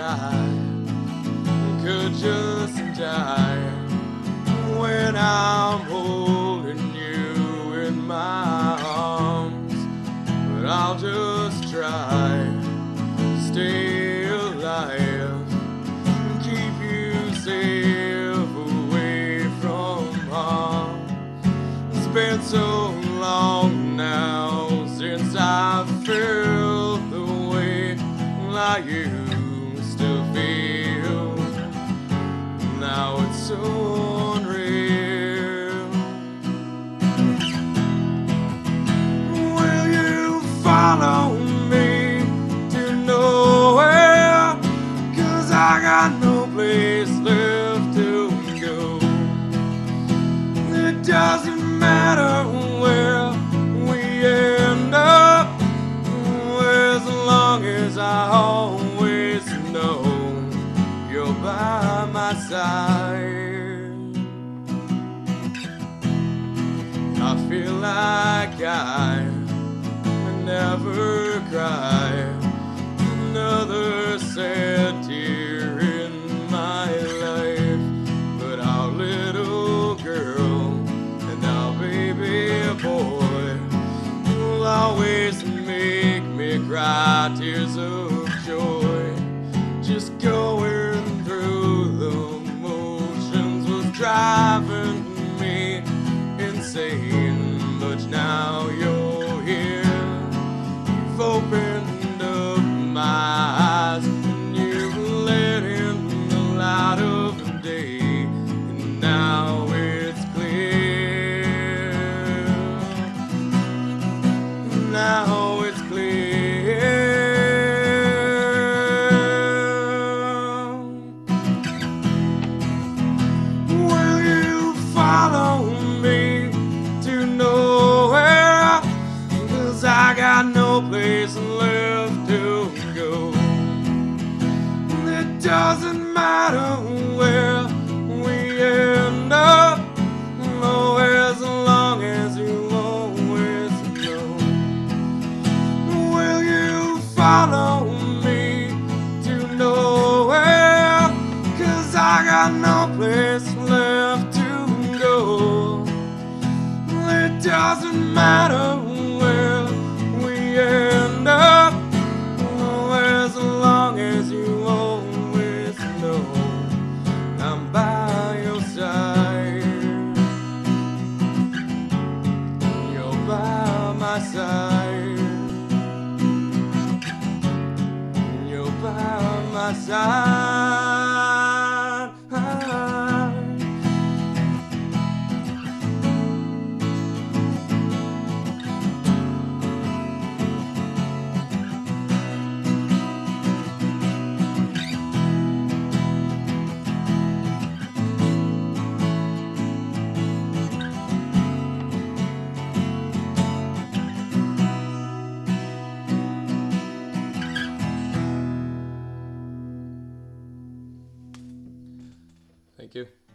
I could just die when I'm holding you in my arms, but I'll just try to stay alive and keep you safe away from harm. It's been so long now since I felt the way I used to feel. Now it's so unreal. Will you follow me to nowhere? 'Cause I got no place left to go. It doesn't matter where we end up, as long as I always know you're by my side. I feel like I never cry another sad tear in my life, but our little girl and our baby boy will always make me cry tears of joy. Just going through the motions was driving me insane, but now you're here. You've opened up my eyes and you've let in the light of day, and now it's clear. Now it's clear. Will you follow me to nowhere? 'Cause I got no place left to go. It doesn't matter where we end up, oh, as long as you always know. Will you follow me to nowhere? 'Cause I got no place left to go. It doesn't matter where we end up, oh, as long as you always know I'm by your side. You're by my side. You're by my side. Thank you.